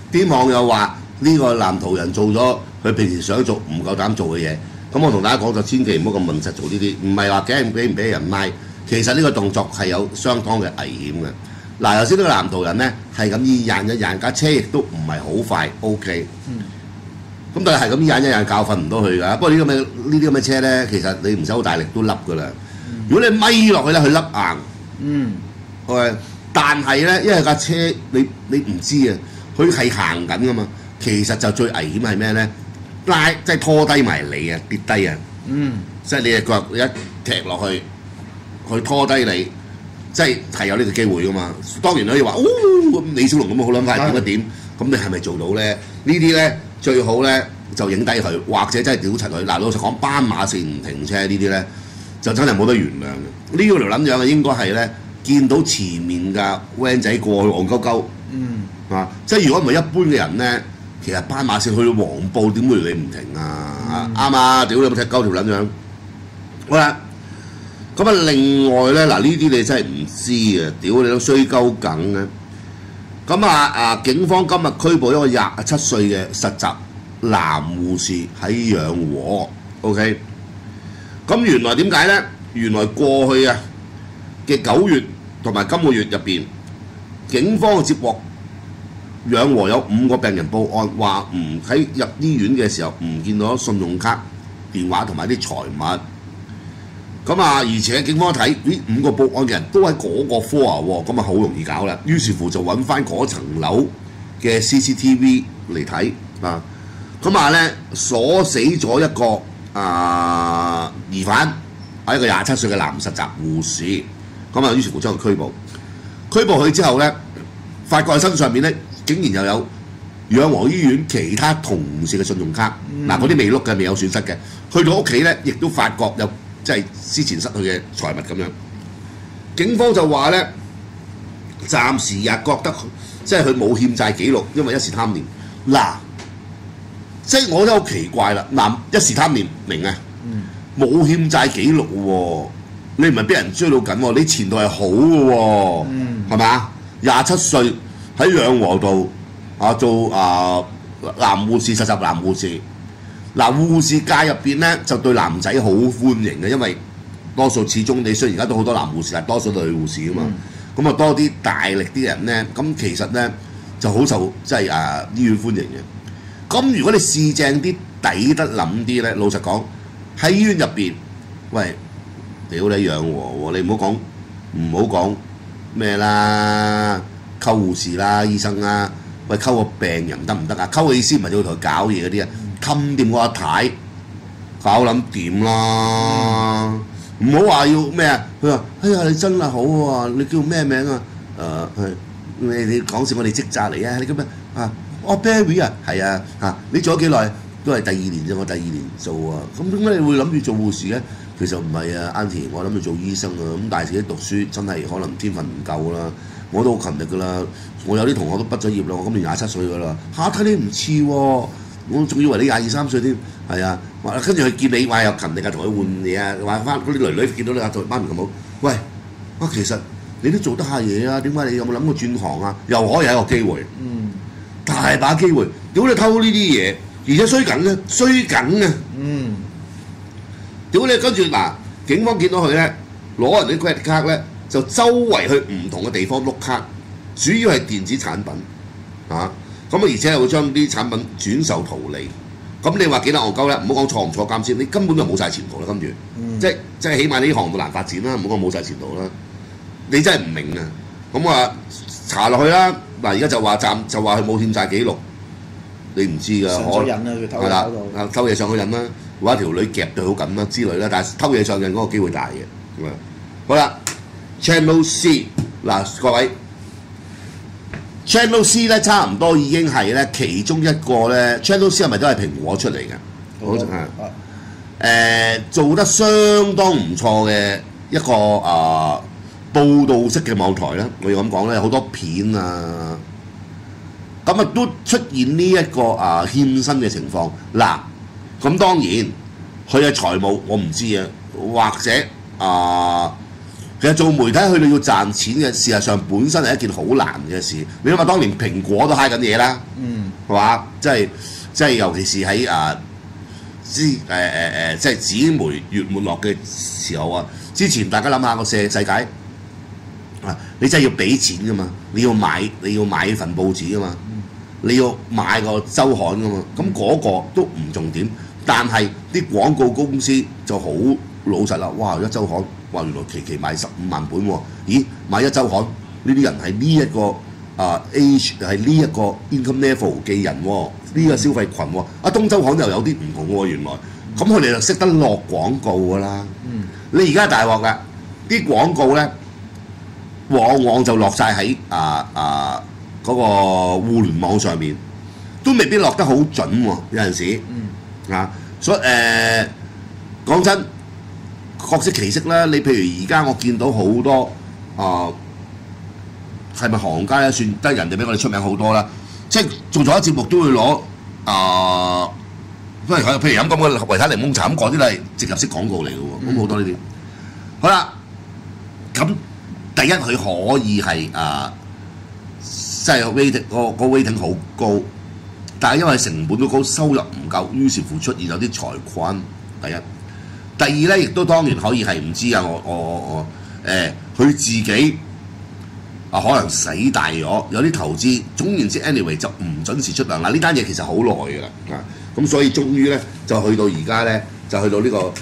啲網友話呢個男途人做咗佢平時想做唔夠膽做嘅嘢，咁我同大家講就千祈唔好咁問實做呢啲，唔係話俾唔俾人拉，其實呢個動作係有相當嘅危險嘅。嗱，頭先呢個男途人咧係咁意引一引架車，亦都唔係好快 OK。咁但係咁引一引教訓唔到佢㗎。不過呢啲咁嘅車咧，其實你唔使好大力都笠㗎啦。如果你咪落去咧，佢笠硬。OK。但係咧，因為架車你唔知啊，佢係行緊㗎嘛。其實就最危險係咩咧？拉即係拖低埋你啊，跌低啊。即係你隻腳一踢落去，佢拖低你，即係有呢個機會㗎嘛。當然可以話，咁李小龍咁好撚快點一點，咁你係咪做到咧？呢啲咧最好咧就影低佢，或者真係屌柒佢。嗱，老實講，斑馬線唔停車呢啲咧，就真係冇得原諒嘅。呢個條撚樣應該係咧。見到前面架 van 仔過去戇鳩鳩，即係如果唔係一般嘅人咧，其實斑馬線去到黃埔點會你唔停啊？啱啊！屌你有冇踢鳩條撚樣？好啦，咁啊另外咧嗱呢啲你真係唔知啊！屌你都衰鳩梗嘅。咁警方今日拘捕一個27歲嘅實習男護士喺養和 ，OK。咁原來點解咧？原來過去嘅9月同埋今個月入邊，警方接獲養和有5個病人報案，話唔喺入醫院嘅時候唔見到信用卡、電話同埋啲財物。而且警方睇呢5個報案嘅人都喺嗰個科喎，咁好容易搞啦。於是乎就揾翻嗰層樓嘅 CCTV 嚟睇啊。鎖死咗一個疑犯，係一個27歲嘅男實習護士。於是乎將佢拘捕。拘捕佢之後咧，發覺佢身上面咧竟然又有養和醫院其他同事嘅信用卡。嗰啲未碌嘅，未有損失嘅。去到屋企咧，亦都發覺有即係之前失去嘅財物咁樣。警方就話咧，暫時覺得即係佢冇欠債記錄，因為一時貪念。即係我覺得好奇怪啦。一時貪念明啊，冇欠債記錄喎。你唔係俾人追到緊喎，你前途係好嘅喎，係咪？27歲喺養和度做男護士，實習男護士。護士界入邊咧就對男仔好歡迎嘅，因為多數始終你雖然而家都好多男護士，但係多數都係女護士啊嘛。多啲大力啲人咧，咁其實咧就好受即係醫院歡迎嘅。咁如果你試正啲抵得諗啲咧，老實講喺醫院入邊，喂。屌你養和喎！你唔好講咩啦，溝護士啦、醫生啦，喂溝個病人得唔得啊？溝嘅意思唔係要同佢搞嘢嗰啲啊，冚掂個阿太，搞撚掂啦！唔好話要咩啊？佢話：哎呀，你真係好喎！你叫咩名啊？你講笑我哋職責嚟啊！你叫咩啊？我 Barry 啊，係啊你做咗幾耐？都係第2年啫，我第2年做啊。咁點解你會諗住做護士嘅？其實唔係啊 ，Auntie， 我諗住做醫生啊。但係自己讀書真係可能天分唔夠啦。我都好勤力噶啦，我有啲同學都畢咗業啦，我今年27歲噶啦。睇你唔似喎，我仲以為你22、23歲添。係啊，跟住佢見你話又勤力啊，同佢換嘢啊，話翻嗰啲囡囡見到你做媽咪咁好。喂，其實你都做得下嘢啊？點解你有冇諗過轉行啊？又可以係一個機會。大把機會。屌你偷呢啲嘢，而且衰緊啊！屌你！跟住警方見到佢咧，攞人啲 credit card 咧，就周圍去唔同嘅地方碌卡，主要係電子產品而且係會將啲產品轉售圖利。咁你話幾多戇鳩咧？唔好講坐唔坐監先，你根本就冇晒前途啦。跟住，即係起碼你呢行業難發展啦，唔好講冇晒前途啦。你真係唔明啊！查落去啦。而家就話佢冇欠債記錄，你唔知㗎。上咗癮啦，佢偷嘢到。偷嘢上咗癮啦。或者條女夾對好緊啦之類啦，但係偷嘢上癮嗰個機會大嘅。好啦 ，Channel C 各位 ，Channel C 咧差唔多已經係咧其中一個咧 ，Channel C 係咪都係蘋果出嚟嘅？好做得相當唔錯嘅一個報導式嘅網台啦，我要咁講咧，好多片啊，都出現呢一個欠薪嘅情況。咁當然佢嘅財務我唔知啊，或者其實做媒體去到要賺錢嘅，事實上本身係一件好難嘅事。你諗下，當年蘋果都揩緊嘢啦，係嘛？即係尤其是喺即係紙媒越沒落嘅時候啊，之前大家諗下個世界啊，你真係要俾錢噶嘛，你要買份報紙噶嘛，你要買個週刊噶嘛，咁嗰個都唔重點，但係啲廣告公司就好老實啦，哇！一週刊，哇！原來期賣15萬本喎，咦？買一週刊呢啲人係呢一個age 係呢一個 income level 嘅人喎，呢個消費群喎，東週刊又有啲唔同喎，原來，咁佢哋就識得落廣告㗎啦。你而家大鑊㗎，啲廣告咧，往往就落晒喺嗰個互聯網上面，都未必落得好準喎，有陣時所以講真，各式其式啦。你譬如而家我見到好多係咪行家咧？算得人哋比我哋出名好多啦。即係做咗一節目都會攞譬如飲咁嘅維他檸檬茶咁講啲都係植入式廣告嚟嘅喎。咁好多呢啲。好啦，咁第一佢可以係即係 rating 個 rating 好高，但係因為成本都高，收入唔夠，於是乎出現有啲財困。第一，第二咧，亦都當然可以係唔知啊。佢自己可能使大咗，有啲投資。總言之 ，anyway 就唔準時出糧啦。呢單嘢其實好耐㗎啦，咁所以終於咧就去到而家咧，就去到呢個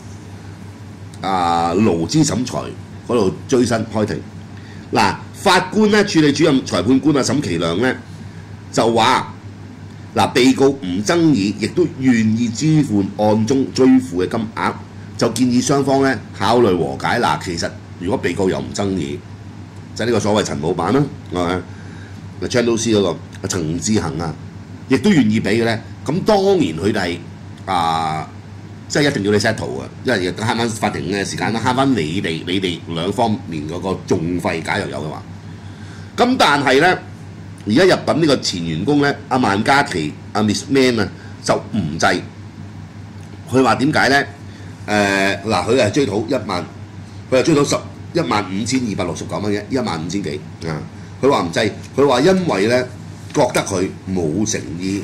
勞資審裁嗰度追薪開庭。嗱，法官咧處理主任裁判官沈其亮咧就話。被告唔爭議，亦都願意支付案中追付嘅金額，就建議雙方咧考慮和解。其實如果被告又唔爭議，就係呢個所謂陳老闆啦，係咪？Channel C 嗰個陳志恒啊，亦都願意俾嘅咧。咁當然佢哋即係一定要你 settle 嘅，因為慳翻法庭嘅時間啦，慳翻你哋兩方面嗰個訟費，假如有嘅話。咁但係咧。而家入稟呢個前員工咧，萬嘉琪Miss Man 就唔制。佢話點解咧？佢係追討1萬，佢係追討15269蚊嘅15000幾啊！佢話唔制，佢話因為咧覺得佢冇誠意。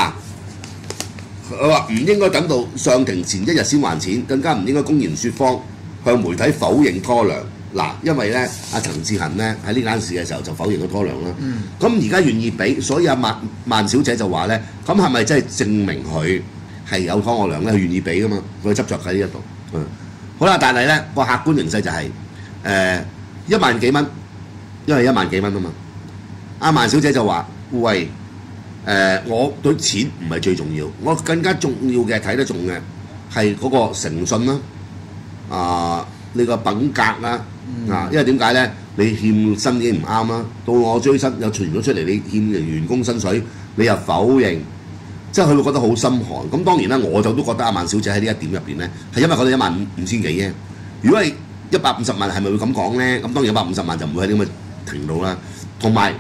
佢話唔應該等到上庭前1日先還錢，更加唔應該公然説謊，向媒體否認拖糧。因為咧，陳志恒咧喺呢間事嘅時候就否認咗拖糧啦。咁而家願意俾，所以萬小姐就話咧，咁係咪真係證明佢係有拖我糧咧？佢願意俾噶嘛？佢執着喺呢一度。好啦，但係咧個客觀形勢就係1萬幾蚊，因為1萬幾蚊啊嘛。萬小姐就話：喂，我對錢唔係最重要，我更加重要嘅睇得重嘅係嗰個誠信啦，你個品格啦。因為點解咧？你欠薪已經唔啱啦，到我追薪又傳咗出嚟，你欠人員工薪水，你又否認，即係佢會覺得好心寒。咁當然啦，我就都覺得萬小姐喺呢一點入邊咧，係因為覺得15000幾啫。如果係150萬，係咪會咁講咧？咁當然150萬就唔會喺呢咁嘅程度啦。同埋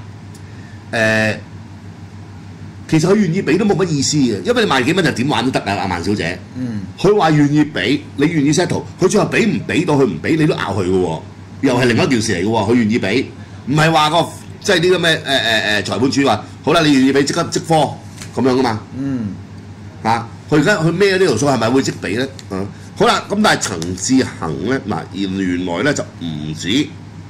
其實佢願意俾都冇乜意思嘅，因為你萬幾蚊就點玩都得啊！萬小姐，佢話願意俾，你願意 settle，佢最後俾唔俾到佢唔俾，你都拗佢嘅喎。又係另一件事嚟嘅喎，佢願意俾，唔係話個即係呢個咩裁判處話好啦，你願意俾即刻即科咁樣噶嘛？佢而家佢孭咗呢條數係咪會即俾咧？好啦，咁但係陳志恒咧原來咧就唔止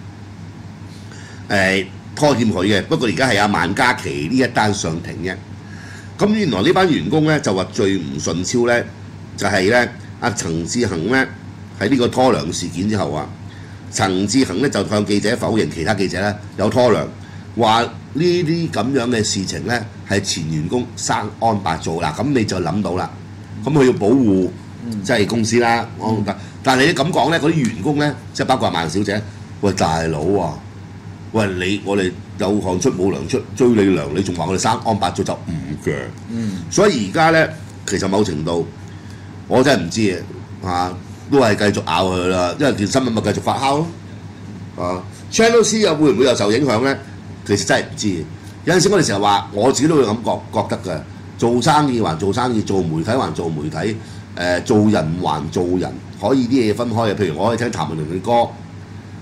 拖欠佢嘅，不過而家係萬嘉琪呢一單上庭嘅。咁原來呢班員工咧就話最唔順超咧就係咧陳志恒咧喺呢個拖糧事件之後陳志恒咧就向記者否認其他記者咧有拖糧，話呢啲咁樣嘅事情咧係前員工生安白做啦。咁你就諗到啦，咁佢要保護即係公司啦。但係你咁講咧，嗰啲員工咧即係包括萬小姐，喂大佬喂我哋有汗出冇糧出，追你糧，你仲話我哋生安白做就唔鋸。所以而家咧其實某程度我真係唔知都係繼續咬佢啦，因為件新聞咪繼續發酵咯。Channel C 又會唔會又受影響咧？其實真係唔知。有陣時我哋成日話，我自己都會咁覺得嘅。做生意還做生意，做媒體還做媒體，做人還做人，可以啲嘢分開嘅。譬如我可以聽譚詠麟嘅歌，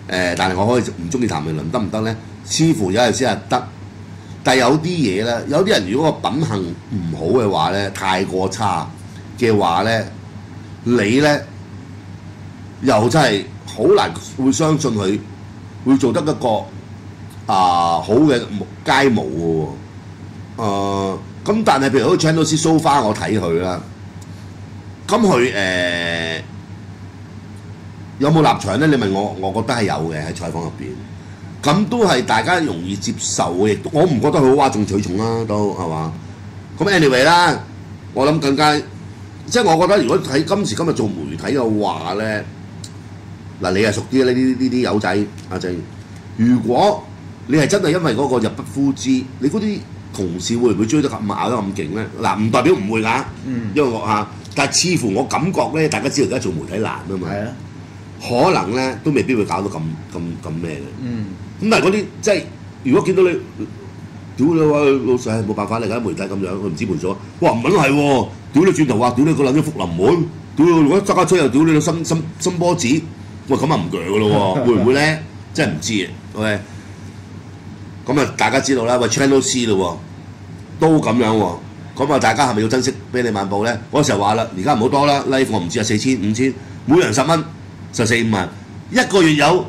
但係我可以唔中意譚詠麟得唔得咧？似乎有陣時係得，但係有啲嘢咧，有啲人如果個品行唔好嘅話咧，太過差嘅話咧，你咧又真係好難會相信佢會做得一個好嘅街舞嘅喎。咁但係譬如好似 Channel C So Far 我睇佢啦，咁佢有冇立場咧？你問我，我覺得係有嘅喺採訪入邊。咁都係大家容易接受嘅，亦我唔覺得佢好嘩眾取寵啦，都係嘛？咁 anyway 啦，我諗更加即係我覺得，如果喺今時今日做媒體嘅話咧，嗱你係熟啲呢啲友仔阿正，如果你係真係因為嗰個入不敷支，你嗰啲同事會唔會追得咁咬得咁勁咧？嗱唔代表唔會㗎，因為我但係似乎我感覺咧，大家知道而家做媒體難啊嘛，可能咧都未必會搞到咁咩嘅。咁但係嗰啲即係如果見到你，屌你話老細冇辦法，你而家媒體咁樣，佢唔知賠咗。哇唔撚係喎，屌你轉頭話，屌你個撚咗福臨門，屌你如果揸架車又屌你個新波子，喂咁啊唔鋸㗎咯喎，會唔會咧？真係唔知嘅。OK， 咁啊大家知道啦，喂 Channel C 咯喎，都咁樣喎。咁啊大家係咪要珍惜俾你晚報咧？嗰時候話啦，而家唔好多啦 ，live 我唔知啊4000、5000，每人10蚊，就4、5萬，一個月有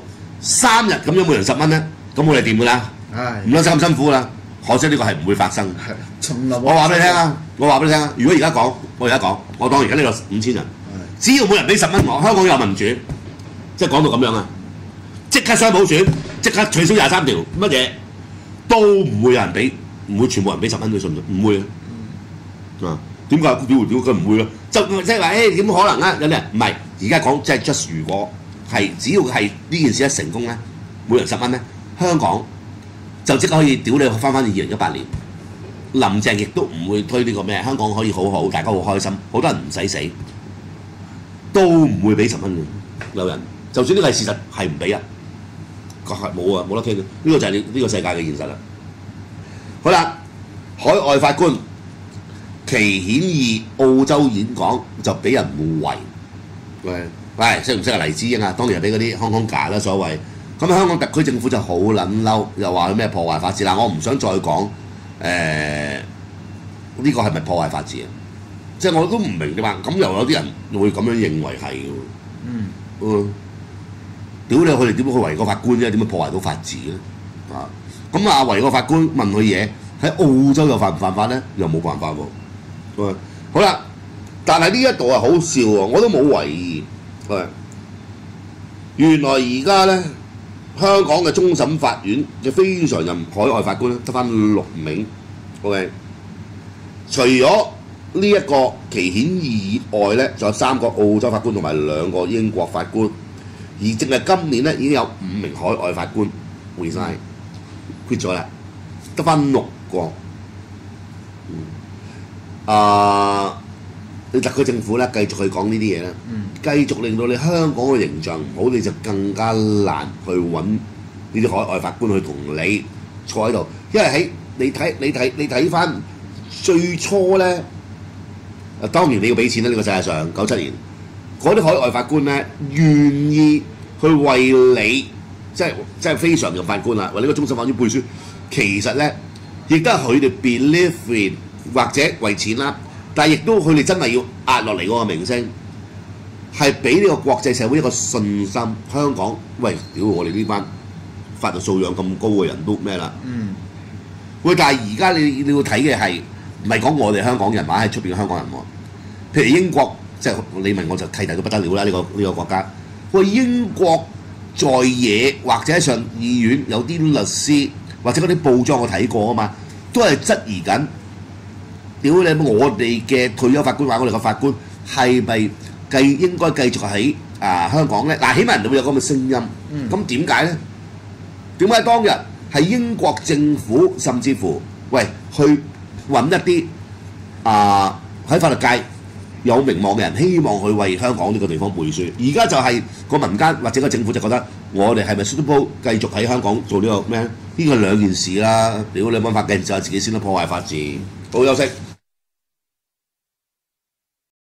3日咁樣每人10蚊咧，咁我哋掂㗎啦，唔撚使咁辛苦啦。可惜呢個係唔會發生。我話俾你聽啊，如果而家講，我當而家呢個5000人，只要每人俾10蚊我，香港有民主，即係講到咁樣啊，即刻雙普選，即刻取消23條，乜嘢都唔會有人俾，唔會全部人俾10蚊，你信唔信？唔會啊！點解？屌佢唔會咯，就即係話點可能啊？有啲人唔係而家講，即係 just 如果係只要係呢件事一成功咧，每人10蚊咧，香港就即刻可以屌你翻2018年。林鄭亦都唔會推呢個咩，香港可以好好，大家好開心，好多人唔使死，都唔會俾10蚊嘅。有人就算呢個係事實，係唔俾啊，冇啊，冇得傾嘅。呢個就係呢個世界嘅現實啦。好啦，海外法官祁顯義澳洲演講就俾人圍。喂，識唔識啊黎智英啊？當年係俾嗰啲香港假啦所謂。咁香港特區政府就好撚嬲，又話佢咩破壞法治。嗱，我唔想再講呢個係咪破壞法治啊？即係我都唔明點解，咁又有啲人會咁樣認為係嘅。屌你，佢哋點樣去圍個法官啫？點樣破壞到法治咧？咁圍個法官問佢嘢，喺澳洲又犯唔犯法咧？又冇辦法喎。好啦，但係呢一度係好笑喎，我都冇懷疑。原來而家咧，香港嘅終審法院嘅非常任海外法官咧，得翻6名。OK， 除咗呢一個祁顯義以外咧，仲有3個澳洲法官同埋2個英國法官，而淨係今年咧已經有5名海外法官resign quit 咗啦，得翻6個。你特區政府咧繼續去講呢啲嘢咧，繼續令到你香港嘅形象唔好，你就更加難去揾呢啲海外法官去同你坐喺度，因為喺你睇翻最初咧，當然你要俾錢啦，呢個世界上97年嗰啲海外法官咧願意去為你即係非常任法官啦，為呢個終審法院背書，其實咧亦都係佢哋 believe in 或者為錢啦。但係亦都佢哋真係要壓落嚟嗰個明星，係俾呢個國際社會一個信心。香港喂，屌我哋呢班法律素養咁高嘅人都咩啦？喂，但係而家你要睇嘅係唔係講我哋香港人，或者係出邊嘅香港人喎？譬如英國，即係你問我就契弟到不得了啦！呢個國家，喂，英國在野或者上議院有啲律師或者嗰啲報章我睇過啊嘛，都係質疑緊。屌你！我哋嘅退休法官或者我哋嘅法官係咪應該繼續喺香港咧？嗱，起碼人哋會有咁嘅聲音。咁點解咧？點解當日係英國政府甚至乎去揾一啲喺法律界有名望嘅人，希望去為香港呢個地方背書？而家就係個民間或者個政府就覺得我哋係咪 suitable 繼續喺香港做呢個咩？呢個兩件事啦。屌你冇法計就係自己先啦，破壞法治。好休息。